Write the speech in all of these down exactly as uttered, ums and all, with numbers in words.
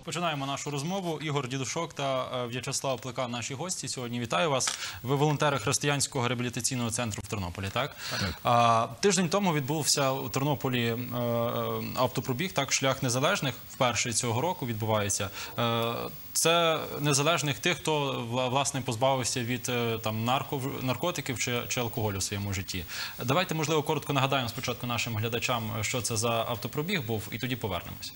Починаємо нашу розмову. Ігор Дідушок та В'ячеслав Плека – наші гості. Сьогодні вітаю вас. Ви волонтери Християнського реабілітаційного центру в Тернополі, так? Так. Тиждень тому відбувся у Тернополі автопробіг, так, «Шлях незалежних», вперше цього року відбувається. Це незалежних тих, хто, власне, позбавився від там, нарко, наркотиків чи, чи алкоголю в своєму житті. Давайте, можливо, коротко нагадаємо спочатку нашим глядачам, що це за автопробіг був, і тоді повернемось.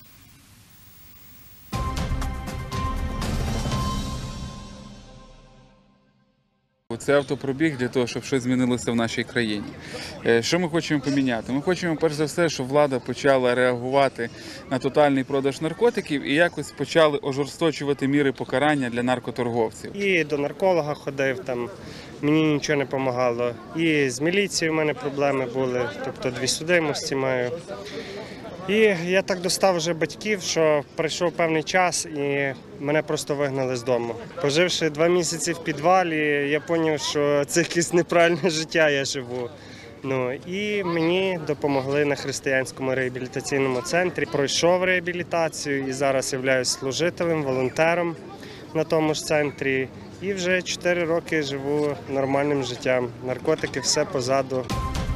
Це автопробіг для того, щоб щось змінилося в нашій країні. Що ми хочемо поміняти? Ми хочемо, перш за все, щоб влада почала реагувати на тотальний продаж наркотиків і якось почали ожорсточувати міри покарання для наркоторговців. І до нарколога ходив, там мені нічого не допомагало. І з міліцією в мене проблеми були, тобто дві судимості маю. І я так достав вже батьків, що пройшов певний час і мене просто вигнали з дому. Поживши два місяці в підвалі, я зрозумів, що це якесь неправильне життя я живу. Ну, і мені допомогли на Християнському реабілітаційному центрі. Пройшов реабілітацію і зараз являюсь служителем, волонтером на тому ж центрі. І вже чотири роки живу нормальним життям. Наркотики все позаду.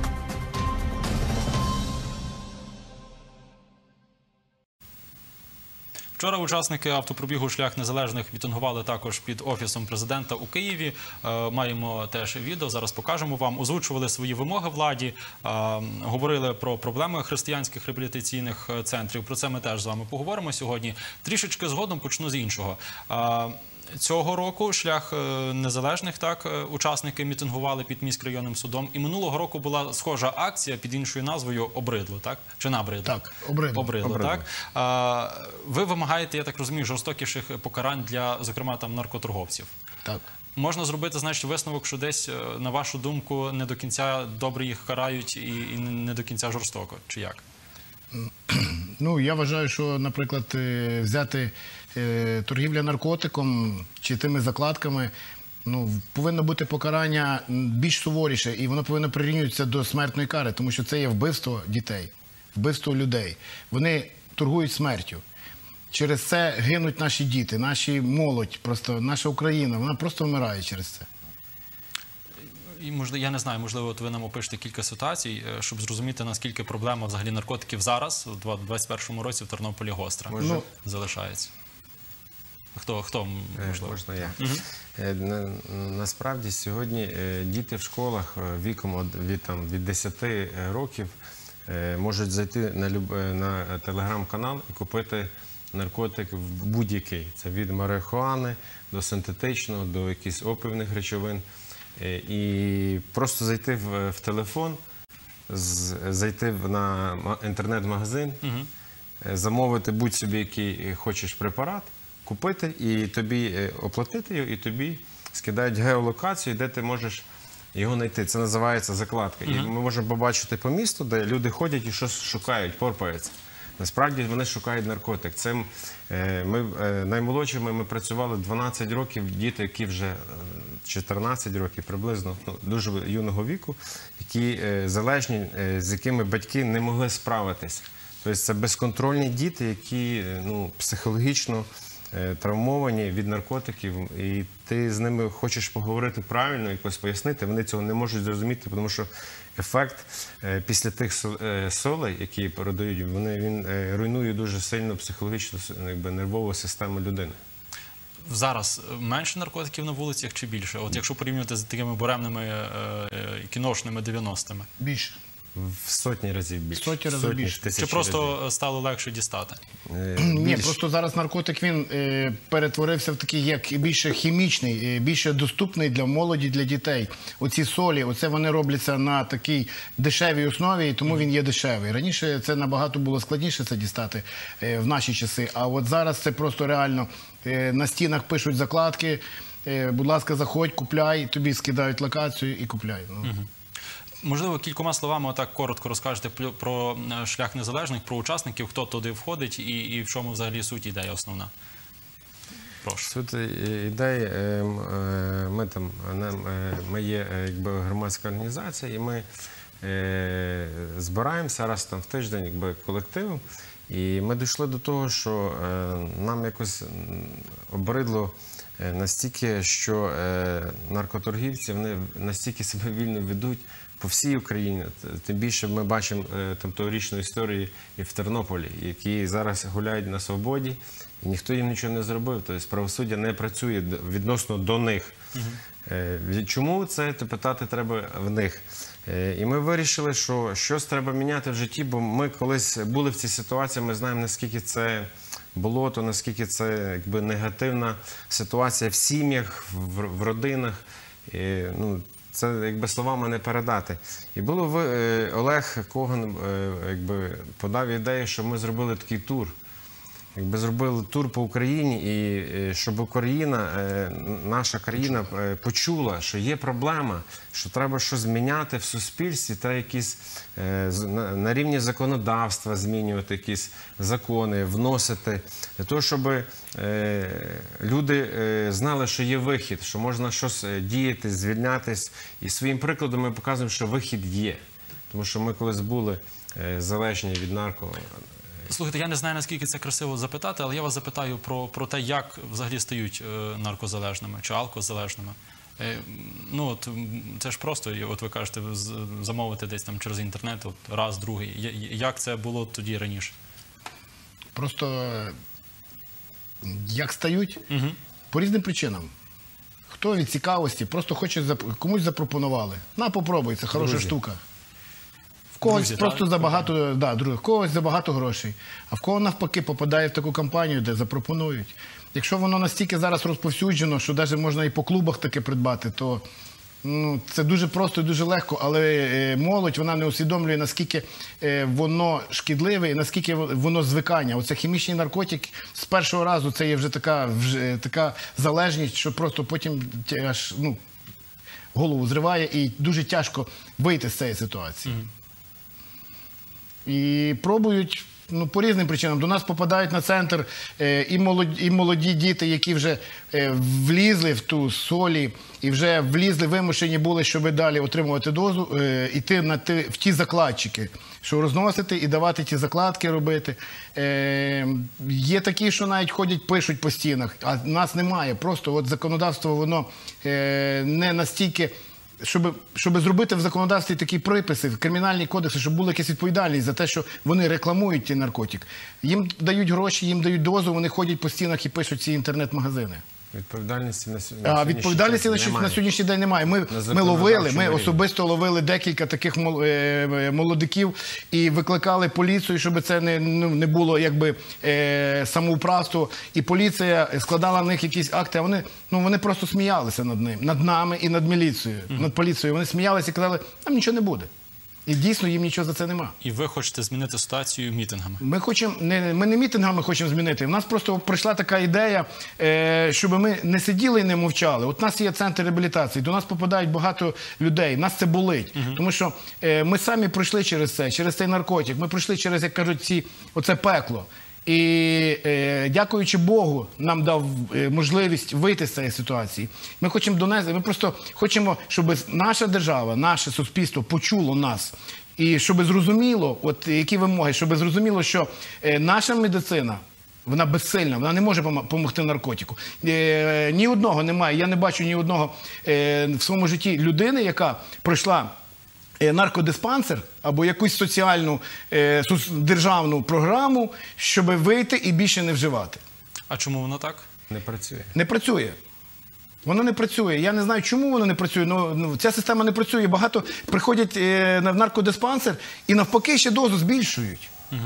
Вчора учасники автопробігу «Шлях незалежних» мітингували також під Офісом Президента у Києві. Маємо теж відео, зараз покажемо вам. Озвучували свої вимоги владі, говорили про проблеми християнських реабілітаційних центрів. Про це ми теж з вами поговоримо сьогодні. Трішечки згодом почну з іншого. Цього року «Шлях незалежних», так, учасники мітингували під міськрайонним судом. І минулого року була схожа акція під іншою назвою «Обридло», так? Чи «Набридло»? Так, «Обридло». «Обридло», Обридло. так. А, ви вимагаєте, я так розумію, жорстокіших покарань для, зокрема, там, наркоторговців. Так. Можна зробити, значить, висновок, що десь, на вашу думку, не до кінця добре їх карають і, і не до кінця жорстоко, чи як? Ну, я вважаю, що, наприклад, взяти торгівля наркотиком чи тими закладками, ну, повинно бути покарання більш суворіше, і воно повинно прирівнюватися до смертної кари, тому що це є вбивство дітей, вбивство людей. Вони торгують смертю. Через це гинуть наші діти, наші молодь, просто наша Україна, вона просто вмирає через це. І, можливо, я не знаю, можливо, от ви нам опишете кілька ситуацій, щоб зрозуміти, наскільки проблема взагалі наркотиків зараз, у двадцять першому році в Тернополі гостра, Може? залишається. Хто, хто можливо? Можна я. Угу. На, насправді сьогодні діти в школах віком від, там, від десяти років можуть зайти на, на телеграм-канал і купити наркотик будь-який. Це від марихуани до синтетичного, до якихось опівних речовин. І просто зайти в, в телефон, з, зайти на інтернет-магазин, угу. замовити будь-собі який хочеш препарат, купити і тобі оплатити його, і тобі скидають геолокацію, де ти можеш його знайти. Це називається закладка. Угу. І ми можемо побачити по місту, де люди ходять і щось шукають, порпаються. Насправді вони шукають наркотик. Це ми, наймолодшими ми працювали дванадцять років, діти, які вже чотирнадцять років, приблизно, ну, дуже юного віку, які залежні, з якими батьки не могли справитись. Тобто це безконтрольні діти, які, ну, психологічно травмовані від наркотиків, і ти з ними хочеш поговорити правильно, якось пояснити, вони цього не можуть зрозуміти, тому що ефект після тих солей, які передають, вони, він руйнує дуже сильно психологічну, якби, нервову систему людини. Зараз менше наркотиків на вулицях чи більше? От якщо порівнювати з такими буремними кіношними дев'яностими? Більше. В сотні разів більше. Сотні разів більше. Чи просто разів. Стало легше дістати? Е, Ні, просто зараз наркотик, він е, перетворився в такий, як більше хімічний, е, більше доступний для молоді, для дітей. Оці солі, оце вони робляться на такій дешевій основі, і тому він є дешевий. Раніше це набагато було складніше це дістати е, в наші часи, а от зараз це просто реально е, на стінах пишуть закладки, е, будь ласка, заходь, купляй, тобі скидають локацію і купляй. Ну. Угу. Можливо, кількома словами отак коротко розкажете про «Шлях незалежних», про учасників, хто туди входить і, і в чому взагалі суть ідея основна? Прошу. Суть ідеї, ми, там, ми є, якби, громадська організація, і ми збираємося раз там в тиждень, якби, колективом І ми дійшли до того, що нам якось обридло настільки, що наркоторгівці вони настільки себе вільно ведуть по всій Україні. Тим більше ми бачимо там тогорічну історію і в Тернополі, які зараз гуляють на свободі, і ніхто їм нічого не зробив. Тобто правосуддя не працює відносно до них. Угу. Чому це, питати треба в них. І ми вирішили, що щось треба міняти в житті, бо ми колись були в цій ситуації, ми знаємо, наскільки це болото, наскільки це якби негативна ситуація в сім'ях, в, в родинах. І, ну, це якби словами не передати. І було Олег Коган якби подав ідею, що ми зробили такий тур. Якби зробили тур по Україні, і щоб Україна, наша країна почула, що є проблема, що треба щось зміняти в суспільстві, треба якісь на рівні законодавства змінювати якісь закони, вносити, для того, щоб люди знали, що є вихід, що можна щось діяти, звільнятись. І своїм прикладом ми показуємо, що вихід є. Тому що ми колись були залежні від нарко. Слухайте, я не знаю, наскільки це красиво запитати, але я вас запитаю про, про те, як взагалі стають е, наркозалежними чи алкозалежними. Е, ну, от, це ж просто, от ви кажете, замовити десь там через інтернет, от, раз, другий. Як це було тоді раніше? Просто як стають? Угу. По різним причинам. Хто від цікавості, просто хоче, комусь запропонували. На, попробуй, це хороша Друзі. штука. В когось Друзі, просто так? забагато, да, друг, в когось забагато грошей, а в кого навпаки попадає в таку компанію, де запропонують. Якщо воно настільки зараз розповсюджено, що навіть можна і по клубах таке придбати, то ну, це дуже просто і дуже легко, але е, молодь, вона не усвідомлює, наскільки е, воно шкідливе і наскільки воно звикання. Оце хімічний наркотик з першого разу, це є вже така, вже, така залежність, що просто потім аж, ну, голову зриває і дуже тяжко вийти з цієї ситуації. Mm-hmm. І пробують, ну, по різним причинам. До нас попадають на центр е, і, молоді, і молоді діти, які вже е, влізли в ту солі, і вже влізли, вимушені були, щоб далі отримувати дозу, е, іти на ті, в ті закладчики, що розносити і давати ті закладки робити. Е, є такі, що навіть ходять, пишуть по стінах, а нас немає. Просто от законодавство, воно е, не настільки... Щоб, щоб зробити в законодавстві такі приписи, в кримінальні кодекси, щоб була якась відповідальність за те, що вони рекламують ті наркотик. Їм дають гроші, їм дають дозу, вони ходять по стінах і пишуть ці інтернет-магазини. Відповідальності на, на а, відповідальності на, на сьогоднішній день немає. Ми, ми ловили, ми особисто ловили декілька таких молодиків і викликали поліцію, щоб це не, ну, не було якби е, самоуправство. І поліція складала на них якісь акти, а вони, ну, вони просто сміялися над ним, над нами і над міліцією, mm-hmm. над поліцією. Вони сміялися і казали, нам нічого не буде. І дійсно їм нічого за це нема. І ви хочете змінити ситуацію мітингами? Ми хочемо, не, ми не мітингами хочемо змінити. У нас просто прийшла така ідея, е, щоб ми не сиділи і не мовчали. От у нас є центр реабілітації, до нас попадають багато людей, нас це болить. Угу. Тому що е, ми самі пройшли через це, через цей наркотик. Ми пройшли через, як кажуть, ці, оце пекло. І е, дякуючи Богу, нам дав е, можливість вийти з цієї ситуації. Ми хочемо донести, ми просто хочемо, щоб наша держава, наше суспільство почуло нас. І щоб зрозуміло, от які вимоги, щоб зрозуміло, що е, наша медицина, вона безсильна, вона не може допомогти наркотику. Е, ні одного немає, я не бачу ні одного е, в своєму житті людини, яка пройшла наркодиспансер або якусь соціальну е, державну програму, щоб вийти і більше не вживати. А чому воно так? Не працює. Не працює. Воно не працює. Я не знаю, чому воно не працює, але ну, ця система не працює. Багато приходять е, в наркодиспансер і навпаки ще дозу збільшують. Угу.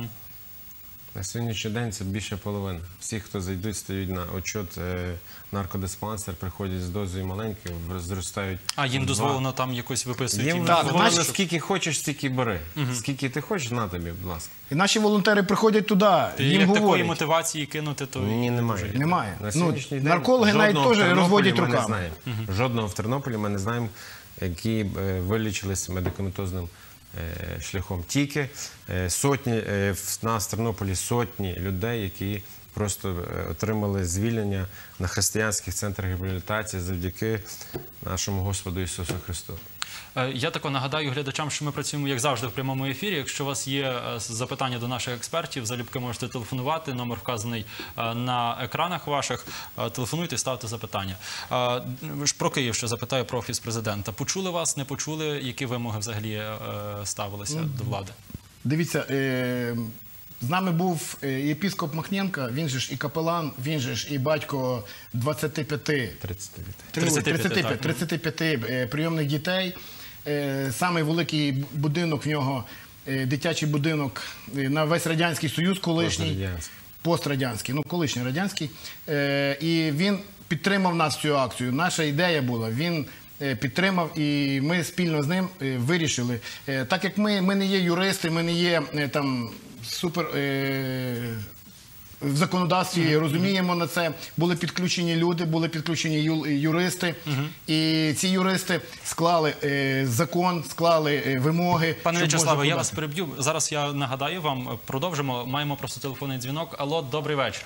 На сьогоднішній день це більше половини. Всі, хто зайдуть, стають на отчет е, наркодиспансер, приходять з дозою маленькою, зростають. А їм два. дозволено там якось виписувати? Їм Так, дозволено, значить, скільки хочеш, стільки бери. Угу. Скільки ти хочеш, на тобі, будь ласка. І наші волонтери приходять туди, і їм як говорять. Такої мотивації кинути, то... Ні, немає. Немає. На сьогоднішній ну, день наркологи навіть теж розводять ми не руками. знаємо. Угу. Жодного в Тернополі ми не знаємо, які вилічились медикаментозним шляхом. Тільки сотні, в нас в Тернополі сотні людей, які просто отримали звільнення на християнських центрах реабілітації завдяки нашому Господу Ісусу Христу. Е, Я тако нагадаю глядачам, що ми працюємо, як завжди, в прямому ефірі. Якщо у вас є е, запитання до наших експертів, залюбки можете телефонувати. Номер вказаний е, на екранах ваших. Е, Телефонуйте, ставте запитання. Е, ж Про Київ ще запитаю про Офіс президента. Почули вас, не почули? Які вимоги взагалі е, ставилися до влади? Дивіться, е, з нами був е, єпископ Махненко, він же ж і капелан, він же ж і батько двадцяти п'яти тридцять дев'ять. тридцяти п'яти, так. тридцяти п'яти е, прийомних дітей. Е, Самий великий будинок в нього, е, дитячий будинок е, на весь Радянський Союз колишній. Пострадянський. Пострадянський, ну колишній радянський. Е, І він підтримав нас цю акцію. Наша ідея була, він е, підтримав, і ми спільно з ним е, вирішили. Е, Так як ми, ми не є юристи, ми не є е, там супер е, в законодавстві, розуміємо на це, були підключені люди, були підключені ю- юристи, і ці юристи склали е, закон, склали е, вимоги. Пане щоб В'ячеславе, можна я подати. вас переб'ю. Зараз я нагадаю вам, продовжимо. Маємо просто телефонний дзвінок. Алло, добрий вечір.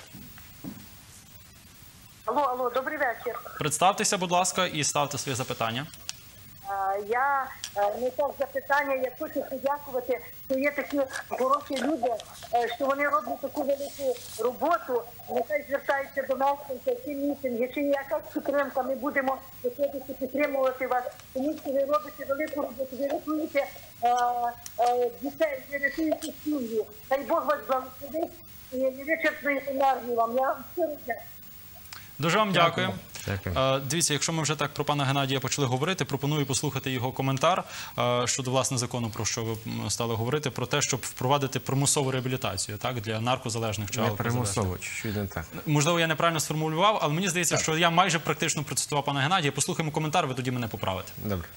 Алло, алло, добрий вечір. Представтеся, будь ласка, і ставте своє запитання. Е, Я е, не так запитання, я хочу подякувати, що є такі хороші люди, е, що вони роблять таку велику роботу, нехай звертаються до мешканців, ці мітинги, чи якась підтримка, ми будемо виходити підтримувати вас, тому що ви робите велику роботу, ви рятуєте е, е, дітей, ви рятуєте сім'ї. Хай Бог вас благословить і невичерпної енергії вам. Я вам щиро дякую. Дуже вам дякую. Дякую. Е, Дивіться, якщо ми вже так про пана Геннадія почали говорити, пропоную послухати його коментар е, щодо власне закону, про що ви м, стали говорити, про те, щоб впровадити примусову реабілітацію, так, для наркозалежних чи Не алкозалежних. примусово, чуть-чуть не так. Можливо, я неправильно сформулював, але мені здається, що я майже практично процитував пана Геннадія. Послухаємо коментар, ви тоді мене поправите. Добре.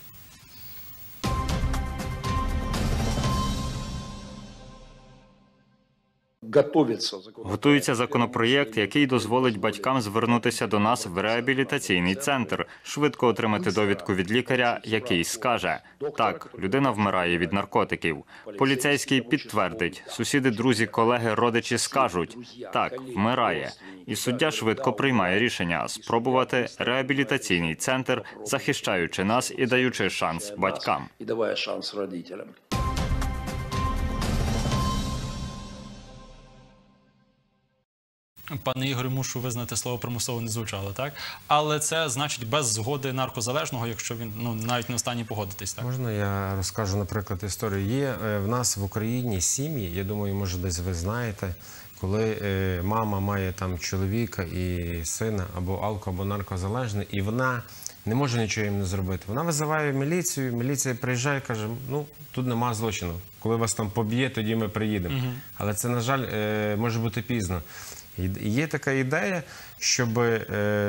Готується законопроєкт, який дозволить батькам звернутися до нас в реабілітаційний центр, швидко отримати довідку від лікаря, який скаже: так, людина вмирає від наркотиків. Поліцейський підтвердить, сусіди, друзі, колеги, родичі скажуть: так, вмирає. І суддя швидко приймає рішення спробувати реабілітаційний центр, захищаючи нас і даючи шанс батькам. И давая шанс родителям. Пане Ігорю, мушу визнати, слово примусово не звучало, так? Але це значить без згоди наркозалежного, якщо він ну навіть не в стані погодитись, так? Можна я розкажу, наприклад, історію? Є е, в нас в Україні сім'ї, я думаю, може десь ви знаєте, коли е, мама має там чоловіка і сина або алко, або наркозалежний, і вона не може нічого їм не зробити. Вона визиває міліцію, міліція приїжджає і каже: ну, тут нема злочину. Коли вас там поб'є, тоді ми приїдемо. Угу. Але це, на жаль, е, може бути пізно. І є така ідея, щоб е,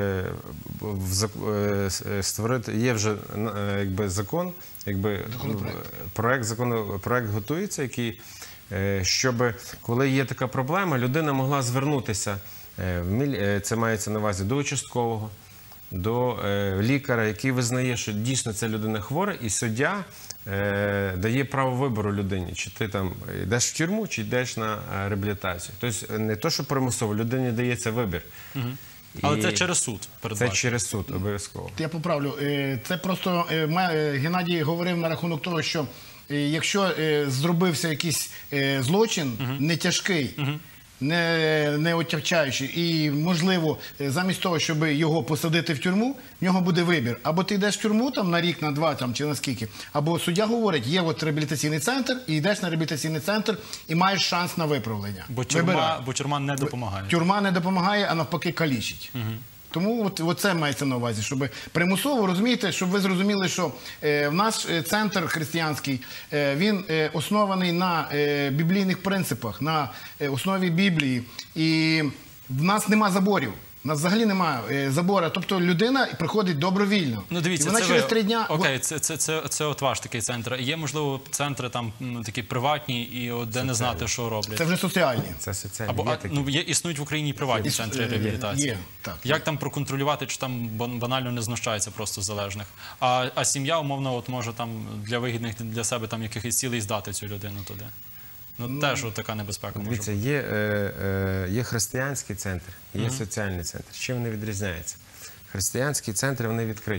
в, е, створити, є вже е, якби закон, якби проект закону, проект готується, який, е, щоб коли є така проблема, людина могла звернутися, е, в міль, е, це мається на увазі до участкового, до е, лікаря, який визнає, що дійсно ця людина хвора, і суддя е, дає право вибору людині, чи ти там йдеш в тюрму, чи йдеш на е, реабілітацію. Тобто не то, що примусово, людині дається вибір. Угу. Але І це через суд передбачено. Це через суд, обов'язково. Я поправлю. Е, Це просто е, ме- е, Геннадій говорив на рахунок того, що е, якщо е, зробився якийсь е, злочин, не тяжкий, не, не отягчаючий, і, можливо, е, замість того, щоб його посадити в тюрму, в нього буде вибір. Або ти йдеш в тюрму там, на рік, на два там, чи на скільки, або суддя говорить, є от реабілітаційний центр, і йдеш на реабілітаційний центр, і маєш шанс на виправлення. Бо тюрма, Вибирай. бо тюрма не допомагає. Тюрма не допомагає, а навпаки калічить. Тому от, от це мається на увазі, щоб примусово, розумієте, щоб ви зрозуміли, що е, в наш е, центр християнський, е, він е, оснований на е, біблійних принципах, на е, основі Біблії. І в нас нема заборів. У нас взагалі немає е, забору. Тобто людина приходить добровільно. Ну, дивіться, і вона це через ви... три дня... Окей, це, це, це, це от ваш такий центр. Є, можливо, центри там м, такі приватні, і от, де не знати, що роблять. Це вже соціальні. Це соціальні. Або є а, такі. ну, є, існують в Україні і приватні Іс- центри є, реабілітації. є, так. Як там проконтролювати, чи там бан- банально не знущається просто з залежних? А, а сім'я, умовно, от може там для вигідних для себе там якихось цілей здати цю людину туди. Ну, теж от така небезпека може Дивіться, бути. є, е, е, є християнський центр, є соціальний центр. Чим вони відрізняються? Християнські центри, вони відкриті.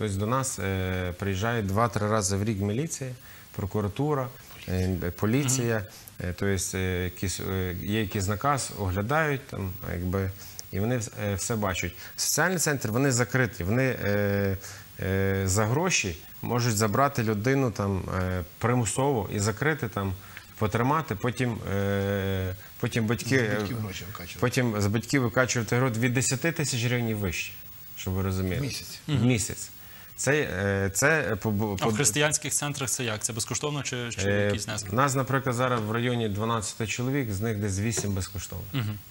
Тобто до нас е, приїжджає два-три рази в рік міліція, прокуратура, е, поліція, е, тобто е, якісь, е, є якийсь наказ, оглядають там, якби, і вони е, все бачать. Соціальний центр, вони закриті, вони е, е, за гроші можуть забрати людину там, е, примусово і закрити там, потримати, потім, е, потім батьки, З батьків гроші викачувати. потім з батьків викачувати гроші від десяти тисяч гривень і вище, щоб ви розуміли. В місяць. В місяць. Це, е, це по, А по, в християнських центрах це як? Це безкоштовно чи, чи е, якийсь внесок? У нас, наприклад, зараз в районі дванадцять чоловік, з них десь вісім безкоштовно.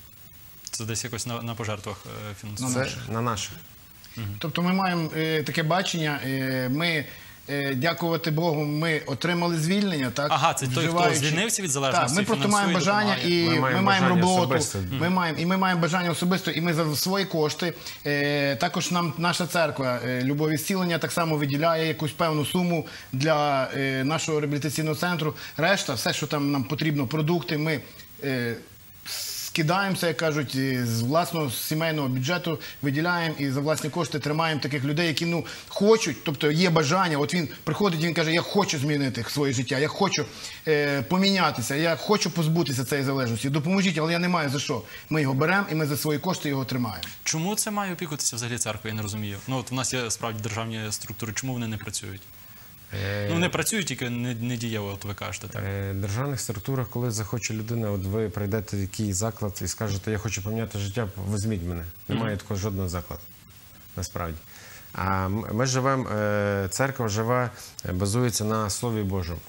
Це десь якось на, на пожертвах е, Ну, фінансується? Це на наших. Тобто ми маємо е, таке бачення, е, ми, е, дякувати Богу, ми отримали звільнення, так? Ага, це той, хто Вживаючи- звільнився від залежності, Так, ми просто фінансує, маємо бажання допомагає. і Ми ми маємо маємо, бажання роботу, особисто. ми маємо, і ми маємо бажання особисто, і ми за свої кошти. Е, також нам наша церква е, Любові Зцілення так само виділяє якусь певну суму для е, нашого реабілітаційного центру. Решта, все, що там нам потрібно, продукти, ми е, скидаємося, як кажуть, і з власного сімейного бюджету виділяємо і за власні кошти тримаємо таких людей, які ну хочуть, тобто є бажання. От він приходить, він каже: я хочу змінити своє життя, я хочу е, помінятися, я хочу позбутися цієї залежності. Допоможіть, але я не маю за що. Ми його беремо і ми за свої кошти його тримаємо. Чому це має опікуватися взагалі церква, я не розумію. Ну от у нас є справді державні структури, чому вони не працюють? Ну не працюють, тільки не, не дієво, от ви кажете. Так? Е, В державних структурах, коли захоче людина, от ви прийдете в якийсь заклад і скажете, я хочу поміняти життя, візьміть мене. Немає такого жодного закладу, насправді. А м- ми живемо, е, церква живе, е, базується на Слові Божому.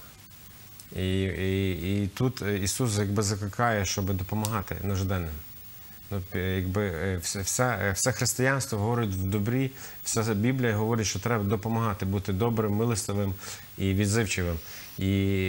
І, і, і тут е, Ісус якби закликає, щоб допомагати нужденним. Ну, е, якби е, все, все, е, все християнство говорить в добрі, вся Біблія говорить, що треба допомагати, бути добрим, милостивим і відзивчивим. І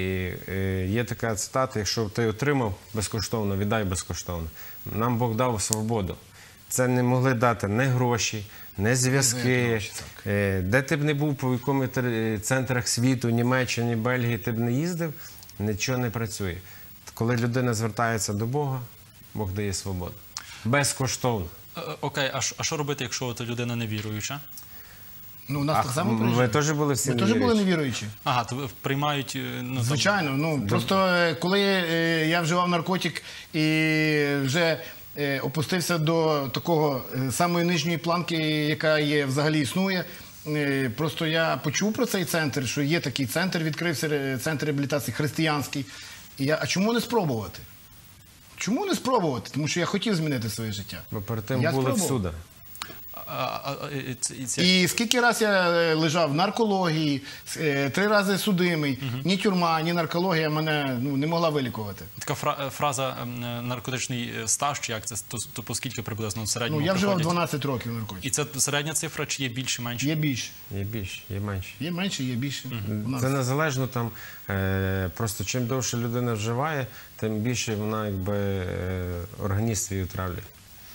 е, є така цитата: якщо ти отримав безкоштовно, віддай безкоштовно. Нам Бог дав свободу. Це не могли дати не гроші, не зв'язки. гроші, так. Е, Де ти б не був, по якому центрах світу, Німеччині, Бельгії, ти б не їздив, нічого не працює. Коли людина звертається до Бога, Бог дає свободу. Безкоштовно. Е, Окей, а що- а що робити, якщо от людина невіруюча? Ну, у нас А так само ми приїжджають. теж були всі Ми теж були невіруючі. невіруючі. Ага, то ви приймають... е, Ну, там- Звичайно, ну просто е, коли е, я вживав наркотик і вже е, опустився до такого е, самої нижньої планки, яка є взагалі існує. е, Просто я почув про цей центр, що є такий центр, відкрився е, центр реабілітації християнський. І я, а чому не спробувати? Чому не спробувати? Тому що я хотів змінити своє життя. Бо перед тим Я були спробував. всюди. А, а, а, і це- і це- І скільки раз я е, лежав в наркології, с- е, три рази судимий, ні тюрма, ні наркологія мене ну, не могла вилікувати. Така фра- фраза ем, е, наркотичний е, стаж, чи як це, то, то по скільки приблизно в середньому Ну, я вживав приходять? дванадцять років наркотиків. І це середня цифра, чи є більше, менше? Є більше. Є більше, є менше. Є менше, є більше. У нас. Це незалежно там, е, просто чим довше людина вживає, тим більше вона якби е, організм свій отравлює.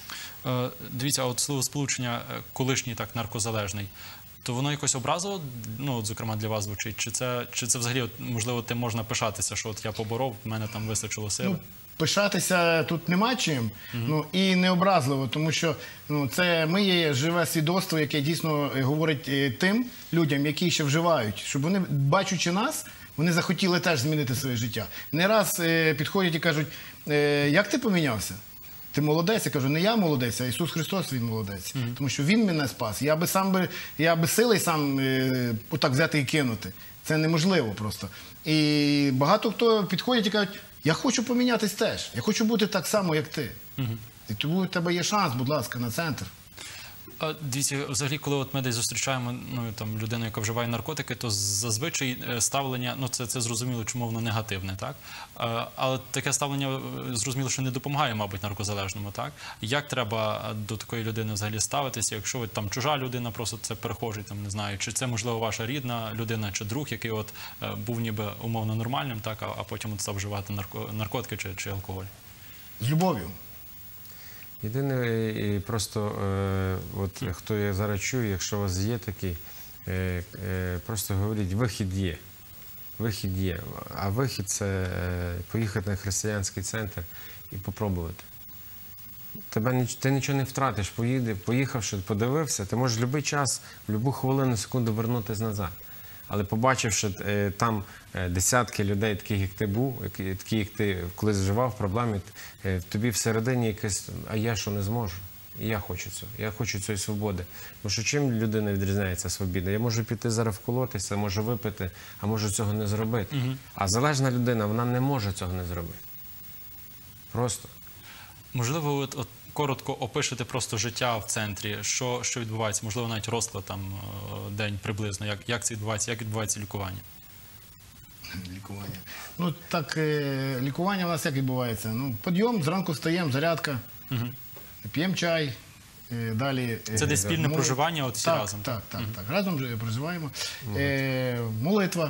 Е, Дивіться, а от словосполучення е, колишній так наркозалежний, то воно якось образово, ну, от, зокрема, для вас звучить? Чи це, чи це взагалі, от, можливо, тим можна пишатися, що от я поборов, в мене там вистачило сили? Ну, пишатися тут нема чим, ну і не образливо, тому що ну, це ми є живе свідоцтво, яке дійсно е, говорить е, тим людям, які ще вживають, щоб вони, бачучи нас, вони захотіли теж змінити своє життя. Не раз е, підходять і кажуть, е, як ти помінявся? Ти молодець. Я кажу, не я молодець, а Ісус Христос, Він молодець. Тому що Він мене спас. Я би сам би, я би силий сам е, отак взяти і кинути. Це неможливо просто. І багато хто підходять і кажуть, я хочу помінятись теж. Я хочу бути так само, як ти. І тому у тебе є шанс, будь ласка, на центр. А, Дивіться, взагалі, коли от ми десь зустрічаємо ну, там, людину, яка вживає наркотики, то зазвичай е, ставлення, ну це, це зрозуміло, чому воно негативне, так? А, але таке ставлення, е, зрозуміло, що не допомагає, мабуть, наркозалежному, так? Як треба до такої людини взагалі ставитися, якщо ви там чужа людина, просто це перехожий, там, не знаю, чи це, можливо, ваша рідна людина, чи друг, який от е, був ніби умовно нормальним, так, а, а потім от став вживати нарко, наркотики чи, чи алкоголь? З любов'ю. Єдине, і просто е, от хто я зараз чую, якщо у вас є такий, е, е, просто говоріть, вихід є. Вихід є. А вихід це е, поїхати на християнський центр і попробувати. тебе ніч- ти нічого не втратиш, поїде, поїхавши, подивився, ти можеш в будь-який час, в будь-яку хвилину, секунду вернутися назад. Але побачивши е, там е, десятки людей, таких як ти був, які- такі як ти колись вживав в проблемі, е, в тобі всередині якесь, а я що не зможу? І я хочу цього, я хочу цієї свободи. Тому що чим людина відрізняється свобода? Я можу піти зараз вколотися, можу випити, а можу цього не зробити. А залежна людина, вона не може цього не зробити. Просто. Можливо, от, от коротко опишете просто життя в центрі, що, що відбувається, можливо, навіть розклад там е, день приблизно, як, як це відбувається, як відбувається лікування. Лікування. Ну так, е, лікування у нас як відбувається? Ну, підйом, зранку встаємо, зарядка, п'ємо чай, е, далі... е, Це десь спільне мол- проживання от всі так, разом? Так, так, так, разом же проживаємо. Е, молитва.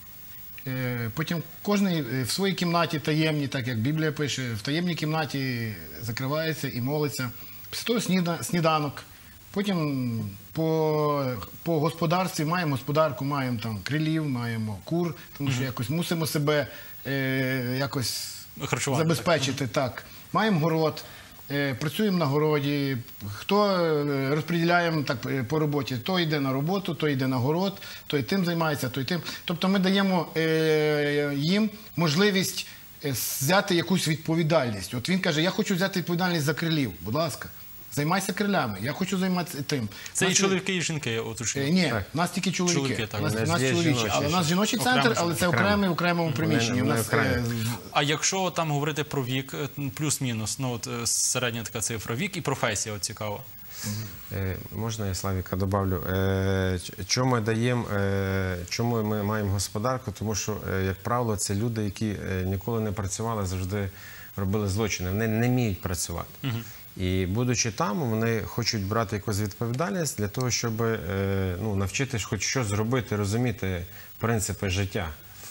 Е, Потім кожен в своїй кімнаті таємній, так як Біблія пише, в таємній кімнаті закривається і молиться. Після того сніда- сніданок. Потім по, по господарстві маємо господарку, маємо там крилів, маємо кур, тому що якось мусимо себе е, якось Харчування, забезпечити. Так. Маємо город, е, працюємо на городі. Хто е, розподіляємо так е, по роботі? Той йде на роботу, той йде на город, той тим займається, той тим. Тобто ми даємо е, їм можливість е, взяти якусь відповідальність. От він каже, я хочу взяти відповідальність за крилів. Будь ласка, займайся крилями, я хочу займатися тим. Це і Нас- чоловіки, і жінки, Е, уточнюю. Ні, у нас тільки чоловіки. Чоловіки, так. У нас, У нас у нас є чоловічі, жіночі але у нас ще. жіночий Окремо центр, ще. але це Окремо. окремий в окремому приміщенні. У вони нас, окремі. е, А якщо там говорити про вік, е, плюс-мінус, ну от е, середня така цифра, вік і професія, от цікаво. Е, Можна я, Славіка, добавлю? Е, ч- Чому ми даємо, е, чому ми маємо господарку? Тому що, е, як правило, це люди, які е, ніколи не працювали, завжди робили злочини. Вони не вміють працювати. І будучи там, вони хочуть брати якусь відповідальність для того, щоб е, ну, навчитись хоч щось зробити, розуміти принципи життя.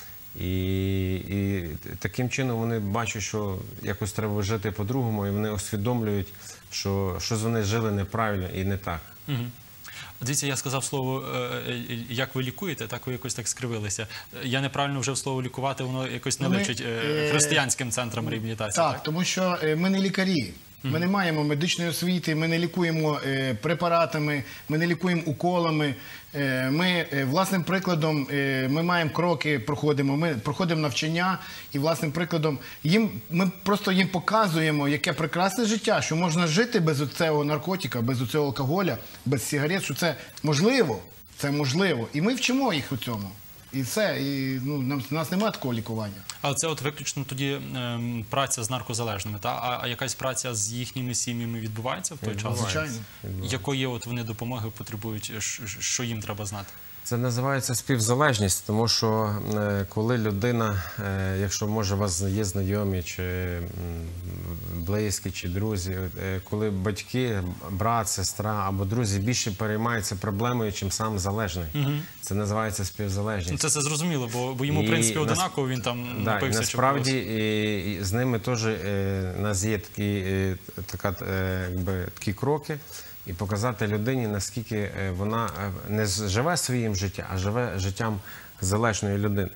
І, і таким чином вони бачать, що якось треба жити по-другому, і вони усвідомлюють, що щось вони жили неправильно і не так. Дивіться, я сказав слово, е, е, як ви лікуєте, так ви якось так скривилися. Я неправильно вже в слово лікувати, воно якось не Ми, личить е, е, християнським центрам реабілітації. Так, тому що е, ми не лікарі. Ми не маємо медичної освіти, ми не лікуємо е, препаратами, ми не лікуємо уколами. Е, ми е, власним прикладом е, ми маємо кроки, проходимо, ми проходимо навчання і власним прикладом їм ми просто їм показуємо, яке прекрасне життя, що можна жити без оцього наркотика, без оцього алкоголя, без сигарет, що це можливо, це можливо. І ми вчимо їх у цьому. І все, і ну нам у нас немає такого лікування. Але це от виключно тоді ем, праця з наркозалежними, та? А, а якась праця з їхніми сім'ями відбувається в той час? Звичайно. Якої от вони допомоги потребують, Ш- ш- що їм треба знати? Це називається співзалежність, тому що е, коли людина, е, якщо може у вас є знайомі, чи м, близькі, чи друзі, е, коли батьки, брат, сестра або друзі більше переймаються проблемою, чим сам залежний, це називається Ну, співзалежність. це, це зрозуміло, бо, бо йому, в І принципі, нас- одинаково, він там Да, і напився. чи насправді впився. і, і з ними теж е, у нас є такі, е, така, е, якби, такі кроки, і показати людині, наскільки е, вона е, не з- живе своїм життям, а живе життям залежної людини.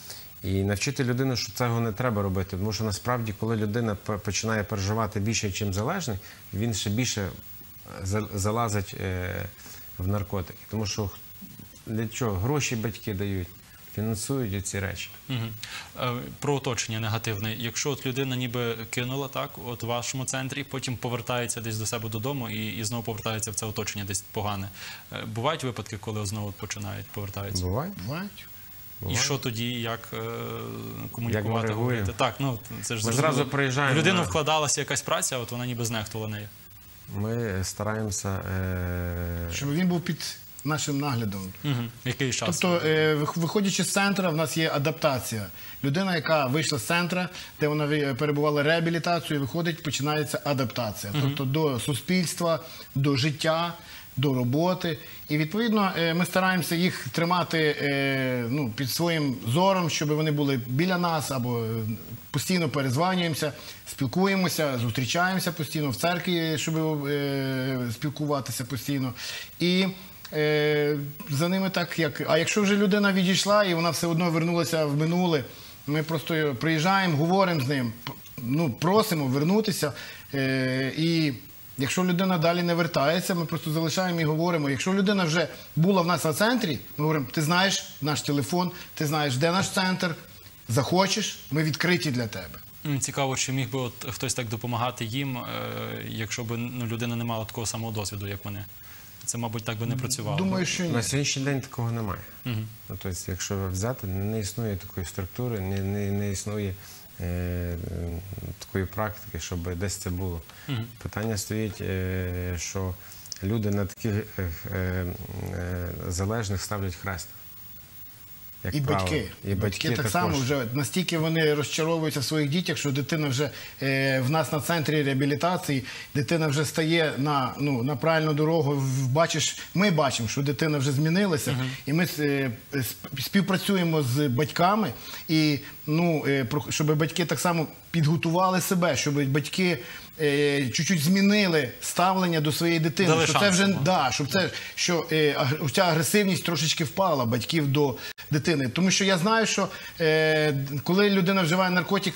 І навчити людину, що цього не треба робити. Тому що насправді, коли людина п- починає переживати більше, ніж залежний, він ще більше е, за- залазить е, в наркотики. Тому що для чого? Гроші батьки дають, фінансують ці речі. Мгм. Е, Про оточення негативне. Якщо от людина ніби кинула так, от в вашому центрі, потім повертається десь до себе додому і, і знову повертається в це оточення десь погане. Е, Бувають випадки, коли знову от починають повертаються? Буває? Бувають. І що тоді, як е, Як комунікувати, ми реагуємо? говорити? Так, ну це ж Ми зрозуміло. зразу приїжджаємо В людину на- вкладалася якась праця, а от вона ніби знехтувала нею. Ми стараємося. Е... Щоб він був під нашим наглядом. Угу. Який час? Тобто, е, вих- виходячи з центру, в нас є адаптація. Людина, яка вийшла з центру, де вона ви- перебувала реабілітацію, виходить, починається адаптація. Тобто до суспільства, до життя, до роботи. І відповідно е, ми стараємося їх тримати е, ну, під своїм зором, щоб вони були біля нас або е, постійно перезванюємося, спілкуємося, зустрічаємося постійно в церкві, щоб е, спілкуватися постійно. І Е, за ними так, як. А якщо вже людина відійшла і вона все одно вернулася в минуле, ми просто приїжджаємо, говоримо з ним, п- ну, просимо вернутися. Е, і якщо людина далі не вертається, ми просто залишаємо і говоримо. Якщо людина вже була в нас на центрі, ми говоримо, ти знаєш наш телефон, ти знаєш, де наш центр, захочеш, ми відкриті для тебе. М, Цікаво, чи міг би от хтось так допомагати їм, е, якщо б ну, людина не мала такого самого досвіду, як вони. Це, мабуть, так би не працювало. Думаю, що ні. На сьогоднішній день такого немає. Ну, тобто, якщо взяти, не існує такої структури, не, не, не існує е, такої практики, щоб десь це було. Питання стоїть, е, що люди на таких е, е, залежних ставлять хрест. Як І правило. батьки. І батьки так також. само вже настільки вони розчаровуються в своїх дітях, що дитина вже е, в нас на центрі реабілітації, дитина вже стає на, ну, на правильну дорогу. В- Бачиш, ми бачимо, що дитина вже змінилася, і ми е, сп- співпрацюємо з батьками, і ну, е, про- щоб батьки так само підготували себе, щоб батьки е, чуть-чуть змінили ставлення до своєї дитини. Дали Що це шанс, вже ну. да, щоб це що е, аг- ця агресивність трошечки впала батьків до дитини. Тому що я знаю, що е, коли людина вживає наркотик,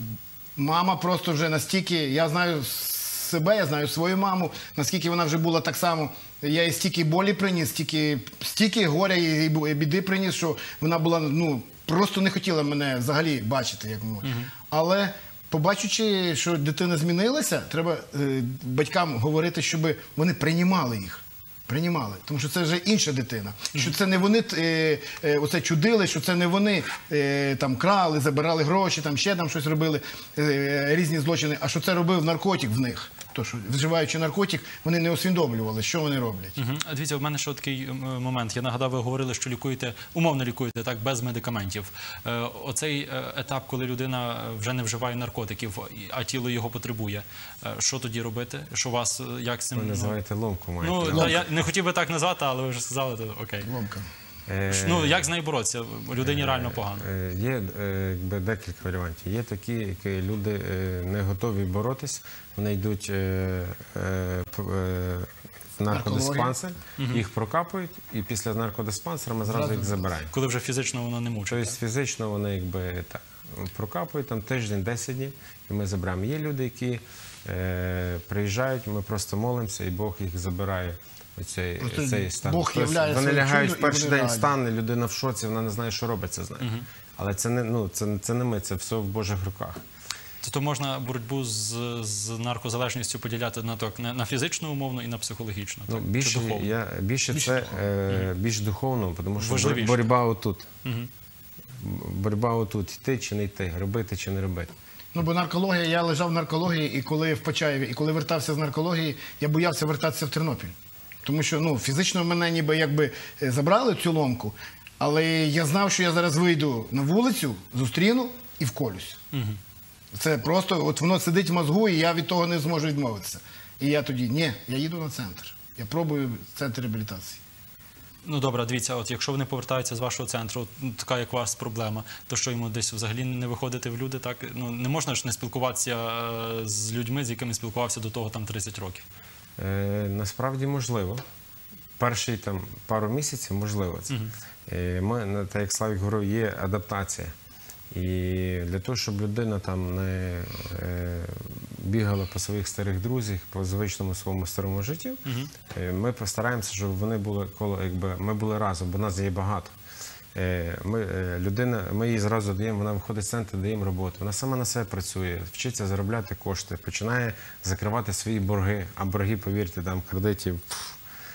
мама просто вже настільки, я знаю себе, я знаю свою маму, наскільки вона вже була так само, я їй стільки болі приніс, стільки, стільки горя і біди приніс, що вона була, ну, просто не хотіла мене взагалі бачити, як мову. Але побачучи, що дитина змінилася, треба е, батькам говорити, щоб вони приймали їх. Приймали, тому що це вже інша дитина. Що це не вони е, е, оце чудили, що це не вони е, там крали, забирали гроші, там ще там щось робили, е, різні злочини, а що це робив наркотик в них. То, що вживаючи наркотик, вони не усвідомлювали, що вони роблять. Мгм. А дивіться, в мене ще такий м, момент. Я нагадав, ви говорили, що лікуєте, умовно лікуєте, так, без медикаментів. Е, Оцей е, етап, коли людина вже не вживає наркотиків, і- а тіло його потребує, е, що тоді робити? Що вас, е, як з цим? Ви ну, називаєте ломку, маєте. Ну, Ломка. та, я не хотів би так назвати, але ви вже сказали, то окей. Ломка. Е, Ну, як з нею боротися? Людині реально погано. Е, Є е, якби, декілька варіантів. Є такі, які люди е, не готові боротись, вони йдуть е, е, п- е, в наркодиспансер, їх прокапують, і після наркодиспансера ми зразу їх забираємо. Коли вже фізично воно не мучить. Тобто фізично вони якби так прокапують там тиждень, десять днів, і ми забираємо. Є люди, які е, приїжджають, ми просто молимося, і Бог їх забирає. Оцей, Просто цей стан. Бог Тобто являє вони своє лягають чудо, в перший і вони день раді. стане, людина в шоці, вона не знає, що робить, це знає. Але це не, ну, це, це не ми, це все в Божих руках. Тобто можна боротьбу з, з наркозалежністю поділяти на, так, на, на фізичну умовну і на психологічну. Ну, так? Чи більше, духовну? я, більше, Більше це духовно. е, більш духовно, тому що Важливіше. боротьба отут. Боротьба отут, йти чи не йти, робити чи не робити. Ну, бо наркологія, я лежав в наркології, і коли в Почаєві, і коли вертався з наркології, я боявся вертатися в Тернопіль. Тому що, ну, фізично мене ніби якби е, забрали цю ломку, але я знав, що я зараз вийду на вулицю, зустріну і вколюсь. Це просто, от воно сидить в мозгу, і я від того не зможу відмовитися. І я тоді, ні, я їду на центр. Я пробую центр реабілітації. Ну добре, дивіться, от якщо вони повертаються з вашого центру, ну, така як у вас проблема, то що йому десь взагалі не виходити в люди, так? Ну не можна ж не спілкуватися е, з людьми, з якими спілкувався до того там тридцять років. Е, насправді можливо. Перші там пару місяців можливо це. Е, ми, ну, так як Славік говорив, є адаптація. І для того, щоб людина там не е, бігала по своїх старих друзях, по звичному своєму старому житті, е, ми постараємося, щоб вони були коло, якби ми були разом, бо нас є багато. Е, ми, е, людина, ми їй зразу даємо, вона виходить з центру, даємо роботу. Вона сама на себе працює, вчиться заробляти кошти, починає закривати свої борги, а борги, повірте, там кредитів, пф,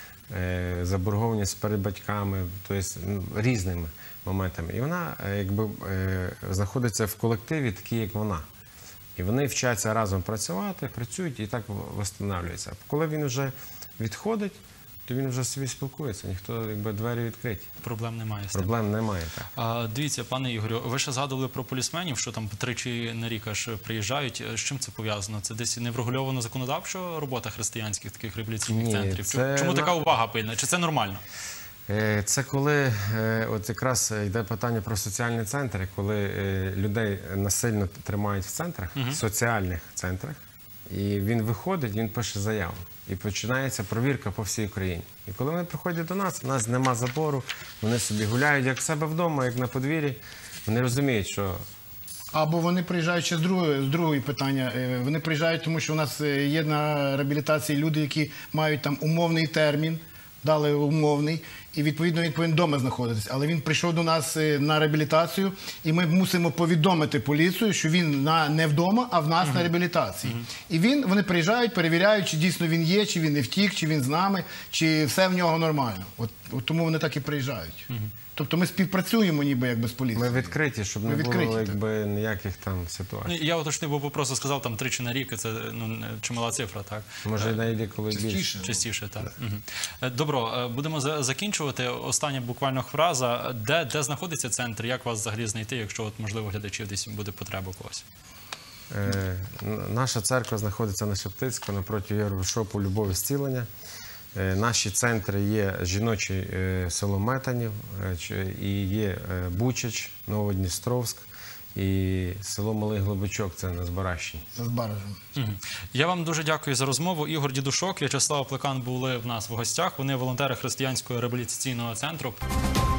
е, заборгованість перед батьками, тобто ну, різними моментами. І вона е, якби е, знаходиться в колективі, такі як вона. І вони вчаться разом працювати, працюють і так встановлюються. Коли він вже відходить, то він вже собі спілкується, ніхто якби двері відкриті. Проблем немає з тим. Проблем немає. Так. А, дивіться, пане Ігорю, ви ще згадували про полісменів, що там тричі на рік аж приїжджають. З чим це пов'язано? Це десь неврегульовано законодавчо робота християнських таких реабілітаційних Ні, центрів? це Чому на- така увага пильна? Чи це нормально? Е, Це коли е, от якраз йде питання про соціальні центри, коли е, людей насильно тримають в центрах, соціальних центрах, і він виходить, він пише заяву. І починається провірка по всій Україні. І коли вони приходять до нас, у нас нема забору, вони собі гуляють як в себе вдома, як на подвір'ї. Вони розуміють, що Або вони приїжджають ще з другої, з другої питання. Е, Вони приїжджають, тому що у нас е, є на реабілітації люди, які мають там умовний термін, дали умовний, і відповідно він повинен вдома знаходитись. Але він прийшов до нас е, на реабілітацію, і ми мусимо повідомити поліцію, що він на, не вдома, а в нас на реабілітації. І він, вони приїжджають, перевіряють, чи дійсно він є, чи він не втік, чи він з нами, чи все в нього нормально. От, от тому вони так і приїжджають. Тобто ми співпрацюємо ніби якби з поліцією. Ми відкриті, щоб Ми не відкриті, було так. якби ніяких там Ну, ситуацій. я уточнив, бо ви просто сказав там тричі на рік, і це ну, не- чимала цифра, так? Може, навіть коли більше. Частіше. Частіше, так. Мгм. Е, Добро, е, будемо за- закінчувати. Остання буквально фраза. Де, де знаходиться центр? Як вас взагалі знайти, якщо, от, можливо, глядачів десь буде потреба у когось? Е, н- Наша церква знаходиться на Шептицькому, напроти Єврошопу «Любов і зцілення». Е, Наші центри є жіночий е, село Метанів, е, ч- і є е, Бучач, Новодністровськ і село Малий Глибочок, це на Збаращині. З Баражем. Мгм. Я вам дуже дякую за розмову. Ігор Дідушок, В'ячеслав Плекан були в нас в гостях. Вони волонтери Християнського реабілітаційного центру.